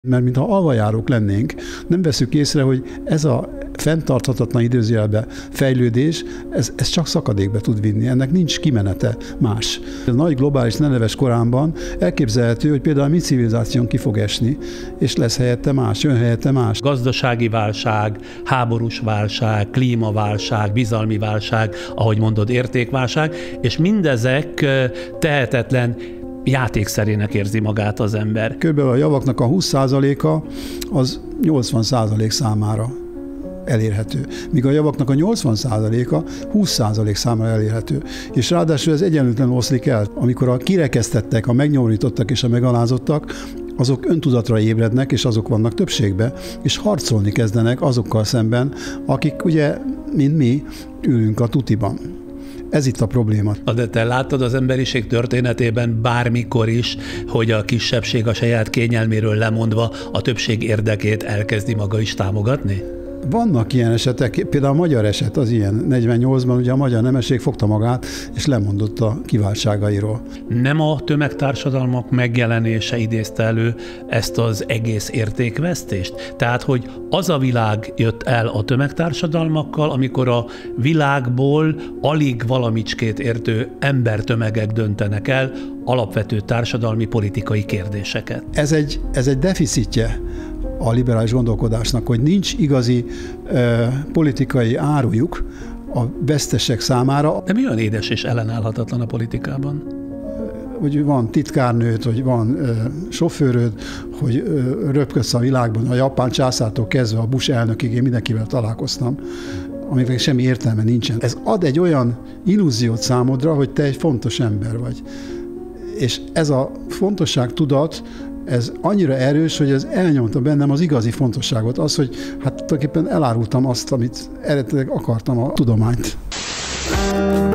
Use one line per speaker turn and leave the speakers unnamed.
Mert mintha alvajárók lennénk, nem veszük észre, hogy ez a fenntarthatatlan időzőjelbe fejlődés, ez csak szakadékbe tud vinni, ennek nincs kimenete más. A nagy globális neneves korában elképzelhető, hogy például a mi civilizáción ki fog esni, és lesz helyette más, jön helyette más.
Gazdasági válság, háborús válság, klímaválság, bizalmi válság, ahogy mondod, értékválság, és mindezek tehetetlen játékszerének érzi magát az ember.
Körülbelül a javaknak a 20%-a az 80% számára elérhető, míg a javaknak a 80%-a 20% számára elérhető. És ráadásul ez egyenlőtlenül oszlik el. Amikor a kirekesztettek, a megnyomorítottak és a megalázottak, azok öntudatra ébrednek, és azok vannak többségben, és harcolni kezdenek azokkal szemben, akik ugye, mint mi, ülünk a tutiban. Ez itt a probléma.
De te láttad az emberiség történetében bármikor is, hogy a kisebbség a saját kényelméről lemondva a többség érdekét elkezdi maga is támogatni?
Vannak ilyen esetek, például a magyar eset az ilyen. 48-ban ugye a magyar nemesség fogta magát, és lemondott a kiváltságairól.
Nem a tömegtársadalmak megjelenése idézte elő ezt az egész értékvesztést? Tehát, hogy az a világ jött el a tömegtársadalmakkal, amikor a világból alig valamicskét értő embertömegek döntenek el alapvető társadalmi politikai kérdéseket.
Ez egy deficitje a liberális gondolkodásnak, hogy nincs igazi politikai árujuk a vesztesek számára.
De mi olyan édes és ellenállhatatlan a politikában?
Hogy van titkárnőd, hogy van sofőröd, hogy röpködsz a világban, a japán császártól kezdve a Bush elnökig, én mindenkivel találkoztam, amiknek semmi értelme nincsen. Ez ad egy olyan illúziót számodra, hogy te egy fontos ember vagy. És ez a fontosságtudat, ez annyira erős, hogy ez elnyomta bennem az igazi fontosságot. Az, hogy hát tulajdonképpen elárultam azt, amit eredetileg akartam, a tudományt.